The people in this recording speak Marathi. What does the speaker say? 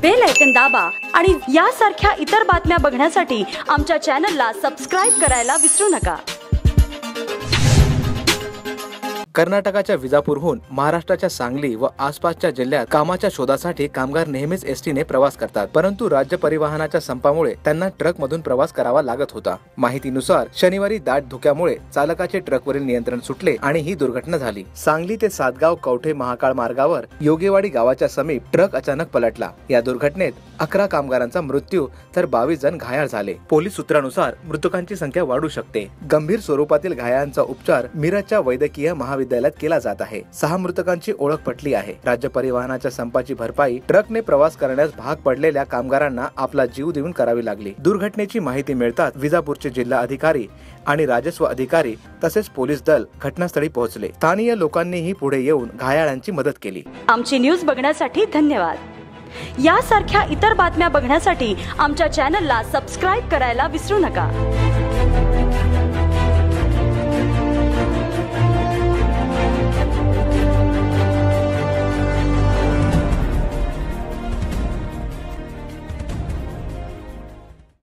बेल आयकॉन दाबा आणि यासारख्या इतर बातम्या बघण्यासाठी आमच्या चॅनलला सबस्क्राइब करायला विसरू नका। कर्नाटकाच्या विजापूरहून महाराष्ट्राच्या सांगली व आसपासच्या जिल्ह्यात कामाच्या शोधासाठी कामगार नेहमीच एसटीने प्रवास करतात, परंतु राज्य परिवहनाच्या संपामुळे त्यांना ट्रकमधून प्रवास करावा लागत होता। माहितीनुसार शनिवारी दाट धुक्यामुळे चालकाचे ट्रकवरील नियंत्रण सुटले आणि ही दुर्घटना झाली। सांगली ते सातगाव कवठे महाकाळ मार्गावर योगेवाडी गावाच्या समीप ट्रक अचानक पलटला। या दुर्घटनेत 11 कामगारांचा मृत्यू तर 22 जण घायल झाले। पोलीस सूत्रानुसार मृतकांची संख्या वाढू शकते। गंभीर स्वरूपातील घायलांचा उपचार मिरजच्या वैद्यकीय महाविद्यालयात केला जात आहे। 6 मृतकांची ओळख पटली आहे। राज्य परिवहनाच्या संपाची भरपाई ट्रकने प्रवास करण्यास भाग पडलेल्या कामगारांना आपला जीव देऊन करावी लागली। दुर्घटनेची माहिती मिळताच विजापूरचे जिल्हा अधिकारी आणि राजस्व अधिकारी तसेच पोलीस दल घटनास्थळी पोहोचले। स्थानीय लोकांनीही पुढे येऊन घायाळांची मदत केली। आमची न्यूज बघण्यासाठी धन्यवाद। यासारख्या इतर बातम्या बघण्यासाठी आमच्या चॅनलला सबस्क्राइब करायला विसरू नका।